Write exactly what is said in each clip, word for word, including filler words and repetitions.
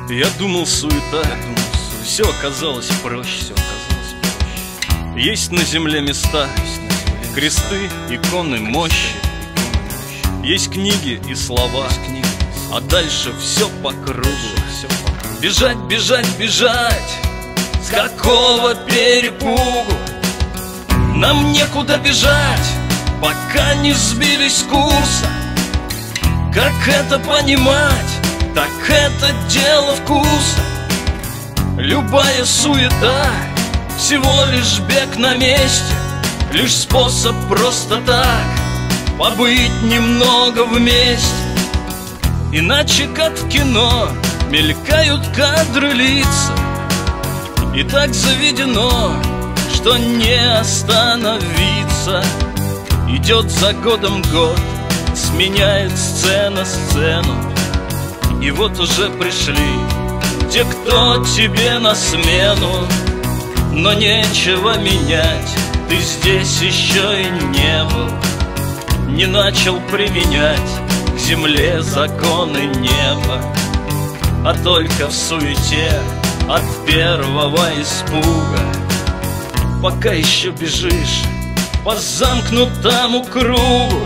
Я думал, суета, все оказалось проще, все оказалось проще. Есть на земле места, кресты, иконы, мощи. Есть книги и слова, а дальше все по кругу. Бежать, бежать, бежать, с какого перепугу? Нам некуда бежать, пока не сбились с курса. Как это понимать? Так это дело вкуса. Любая суета всего лишь бег на месте, лишь способ просто так побыть немного вместе. Иначе, как в кино, мелькают кадры лица, и так заведено, что не остановиться. Идет за годом год, сменяет сцена сцену, и вот уже пришли те, кто тебе на смену. Но нечего менять, ты здесь еще и не был, не начал применять к земле законы неба, а только в суете от первого испуга. Пока еще бежишь по замкнутому кругу.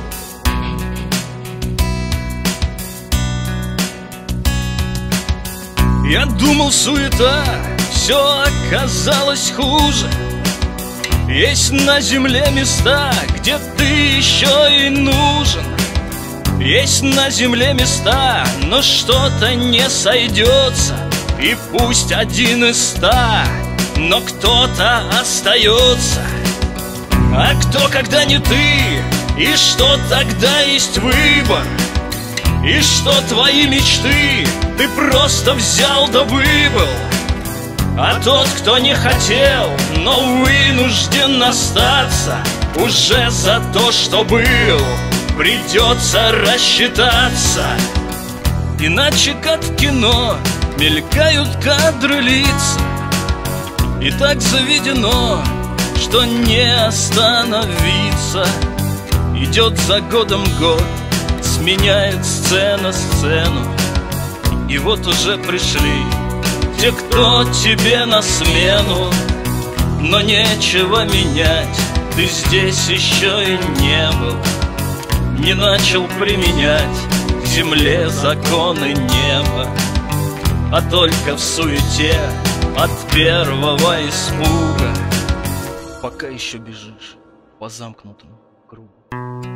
Я думал, суета, все оказалось хуже. Есть на земле места, где ты еще и нужен. Есть на земле места, но что-то не сойдется. И пусть один из ста, но кто-то остается. А кто, когда не ты? И что тогда есть выбор? И что твои мечты ты просто взял да выбыл? А тот, кто не хотел, но вынужден остаться, уже за то, что был, придется рассчитаться. Иначе, как в кино, мелькают кадры лица, и так заведено, что не остановиться. Идет за годом год, сменяет сцена сцену, и вот уже пришли те, кто тебе на смену. Но нечего менять, ты здесь еще и не был, не начал применять к земле законы неба, а только в суете от первого испуга. Пока еще бежишь по замкнутому кругу.